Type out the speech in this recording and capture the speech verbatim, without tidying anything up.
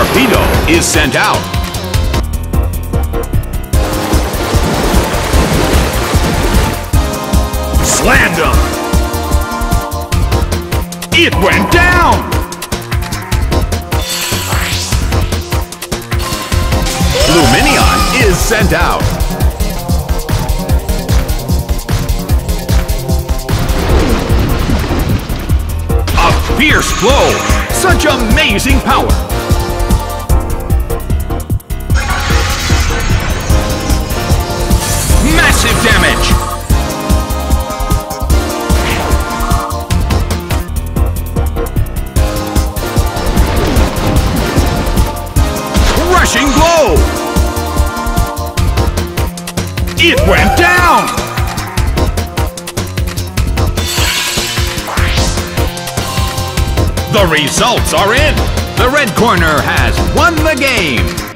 torpedo is sent out. Slammed him. It went down. Luminion is sent out. A fierce blow. Such amazing power. Massive damage. Rushing blow. It went down. The results are in. The red corner has won the game.